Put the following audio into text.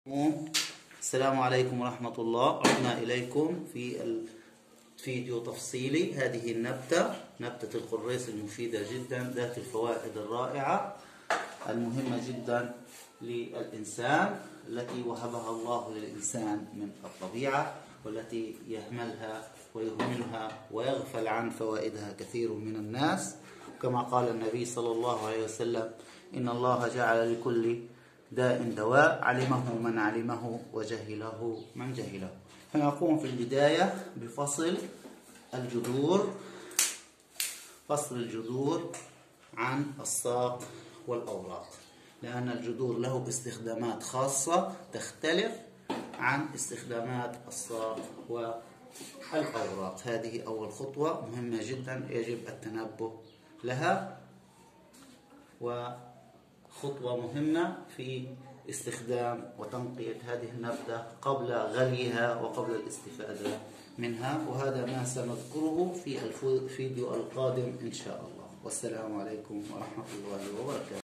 السلام عليكم ورحمة الله. عدنا إليكم في الفيديو تفصيلي. هذه النبتة، نبتة القريص المفيدة جدا ذات الفوائد الرائعة المهمة جدا للإنسان، التي وهبها الله للإنسان من الطبيعة، والتي يهملها ويهملها ويغفل عن فوائدها كثير من الناس، كما قال النبي صلى الله عليه وسلم: إن الله جعل لكل داء دواء، علمه من علمه وجهله من جهله. فنقوم في البداية بفصل الجذور عن الساق والأوراق، لأن الجذور له استخدامات خاصة تختلف عن استخدامات الساق والأوراق. هذه أول خطوة مهمة جدا يجب التنبه لها، وخطوة مهمة في استخدام وتنقية هذه النبتة قبل غليها وقبل الاستفادة منها، وهذا ما سنذكره في الفيديو القادم إن شاء الله. والسلام عليكم ورحمة الله وبركاته.